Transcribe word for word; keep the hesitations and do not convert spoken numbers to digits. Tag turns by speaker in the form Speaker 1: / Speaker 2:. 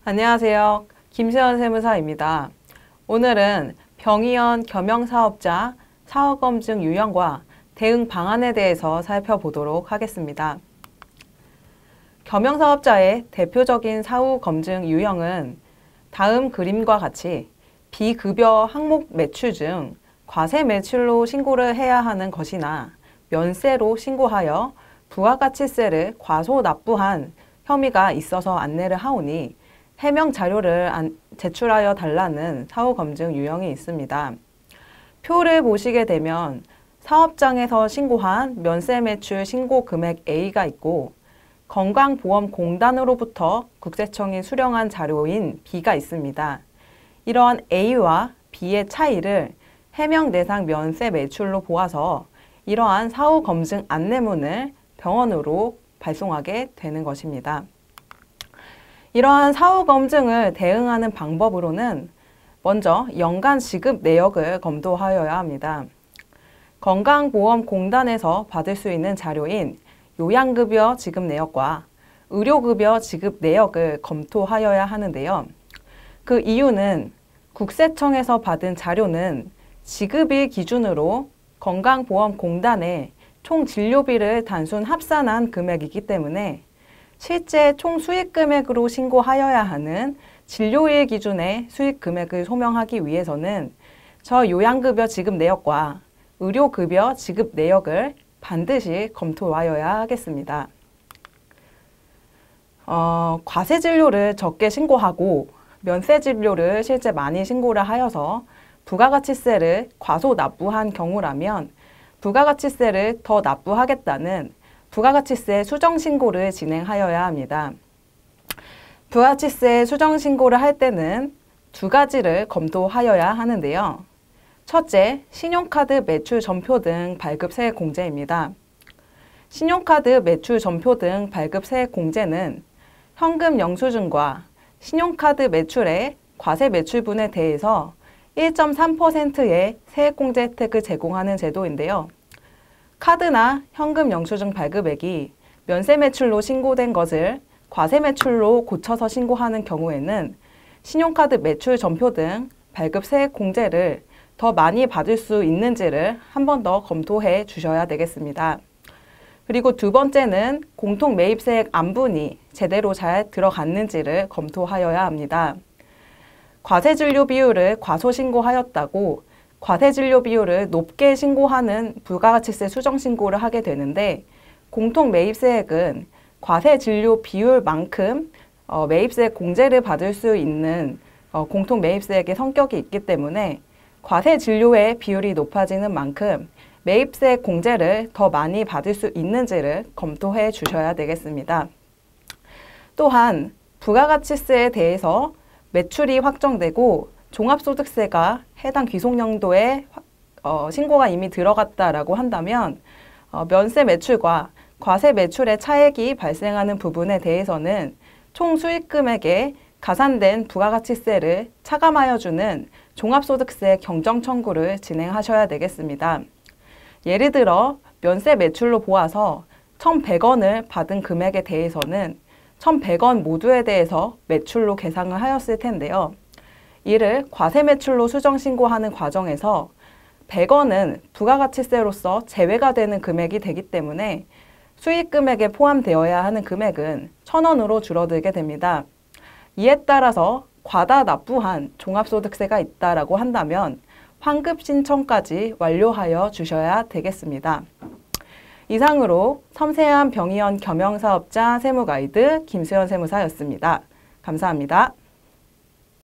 Speaker 1: 안녕하세요. 김수현 세무사입니다. 오늘은 병의원 겸용사업자 사후검증 유형과 대응 방안에 대해서 살펴보도록 하겠습니다. 겸용사업자의 대표적인 사후검증 유형은 다음 그림과 같이 비급여 항목 매출 중 과세 매출로 신고를 해야 하는 것이나 면세로 신고하여 부가가치세를 과소 납부한 혐의가 있어서 안내를 하오니 해명 자료를 제출하여 달라는 사후검증 유형이 있습니다. 표를 보시게 되면 사업장에서 신고한 면세 매출 신고 금액 A가 있고 건강보험공단으로부터 국세청이 수령한 자료인 B가 있습니다. 이러한 A와 B의 차이를 해명 대상 면세 매출로 보아서 이러한 사후검증 안내문을 병원으로 발송하게 되는 것입니다. 이러한 사후검증을 대응하는 방법으로는 먼저 연간 지급 내역을 검토하여야 합니다. 건강보험공단에서 받을 수 있는 자료인 요양급여 지급 내역과 의료급여 지급 내역을 검토하여야 하는데요. 그 이유는 국세청에서 받은 자료는 지급일 기준으로 건강보험공단에 총 진료비를 단순 합산한 금액이기 때문에 실제 총 수익 금액으로 신고하여야 하는 진료일 기준의 수익 금액을 소명하기 위해서는 저 요양급여 지급 내역과 의료급여 지급 내역을 반드시 검토하여야 하겠습니다. 어, 과세 진료를 적게 신고하고 면세 진료를 실제 많이 신고를 하여서 부가가치세를 과소 납부한 경우라면 부가가치세를 더 납부하겠다는 부가가치세 수정신고를 진행하여야 합니다. 부가가치세 수정신고를 할 때는 두 가지를 검토하여야 하는데요. 첫째, 신용카드 매출 전표 등 발급 세액 공제입니다. 신용카드 매출 전표 등 발급 세액 공제는 현금 영수증과 신용카드 매출의 과세 매출분에 대해서 일 점 삼 퍼센트의 세액공제 혜택을 제공하는 제도인데요. 카드나 현금 영수증 발급액이 면세 매출로 신고된 것을 과세 매출로 고쳐서 신고하는 경우에는 신용카드 매출 전표 등 발급 세액 공제를 더 많이 받을 수 있는지를 한 번 더 검토해 주셔야 되겠습니다. 그리고 두 번째는 공통 매입세액 안분이 제대로 잘 들어갔는지를 검토하여야 합니다. 과세진료 비율을 과소신고하였다고 과세진료 비율을 높게 신고하는 부가가치세 수정신고를 하게 되는데 공통 매입세액은 과세진료 비율만큼 어, 매입세액 공제를 받을 수 있는 어, 공통 매입세액의 성격이 있기 때문에 과세진료의 비율이 높아지는 만큼 매입세액 공제를 더 많이 받을 수 있는지를 검토해 주셔야 되겠습니다. 또한 부가가치세에 대해서 매출이 확정되고 종합소득세가 해당 귀속연도에 어, 신고가 이미 들어갔다라고 한다면 어, 면세 매출과 과세 매출의 차액이 발생하는 부분에 대해서는 총 수익금액에 가산된 부가가치세를 차감하여 주는 종합소득세 경정 청구를 진행하셔야 되겠습니다. 예를 들어 면세 매출로 보아서 천백 원을 받은 금액에 대해서는 천백 원 모두에 대해서 매출로 계상을 하였을 텐데요. 이를 과세 매출로 수정 신고하는 과정에서 백 원은 부가가치세로서 제외가 되는 금액이 되기 때문에 수익 금액에 포함되어야 하는 금액은 천 원으로 줄어들게 됩니다. 이에 따라서 과다 납부한 종합소득세가 있다라고 한다면 환급 신청까지 완료하여 주셔야 되겠습니다. 이상으로 섬세한 병의원 겸용사업자 세무가이드 김수현 세무사였습니다. 감사합니다.